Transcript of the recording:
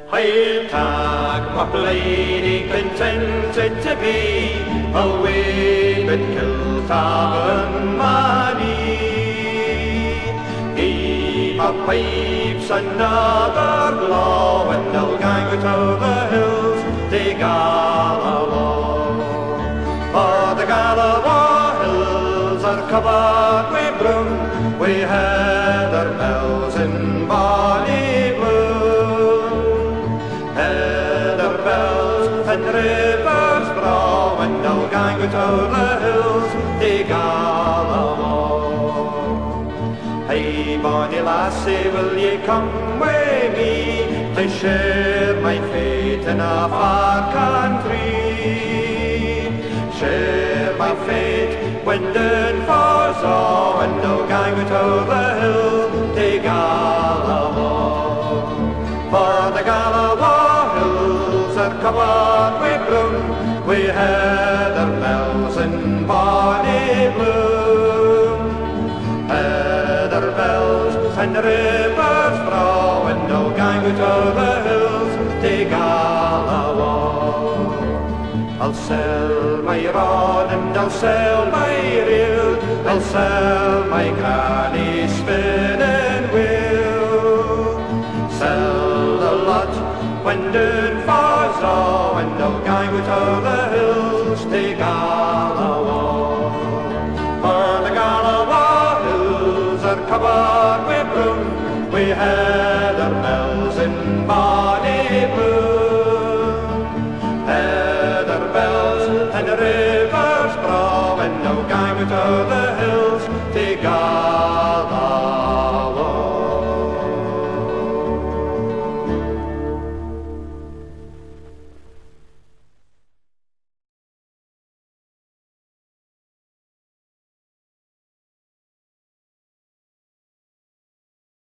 I'll tag my lady contented to be away but Kiltarban money. Heap of pipes another blow and they'll gang out over the hills to Gallowa. For the Gallowa hills are covered with broom, we heather bells in bonny bloom. Heather bells and rivers brow and they'll gang out over the hills to Gallowa. Hey bonny lassie, will ye come with me to share my fate in a far country? Share my fate when done for so and no gang out over the hill to Gallowa. For the Gallowa hills are covered with bloom, we heather bells in bonny bloom. Heather bells and rivers flow and no gang out over the hills to Gallowa. I'll sell my rod and I'll sell my reel, I'll sell my granny spinning wheel. Sell the lot when done for so and no gang out over the hills to Gallowa. For the Gallowa hills are covered with broom, we heather bells in bonny bloom. Heather bells and rivers brow and no gang out over the